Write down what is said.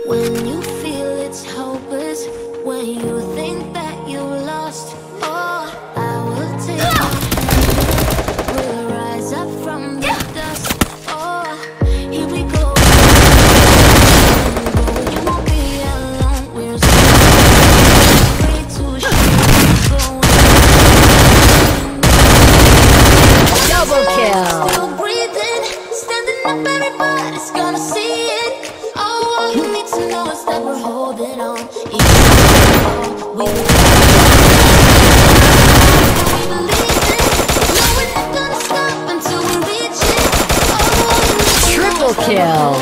When you feel it's hopeless, when you think that you lost, oh, I will take your hand. We'll rise up from the dust. Oh, here we go. You won't be alone. We're so afraid to show. Double kill. Still breathing, standing up. Everybody's gonna see it. Oh, all you need to know is that we're holding on. Even though we believe it. No, we're not gonna stop until we reach it. Oh, all you need to know is Triple that we're kill.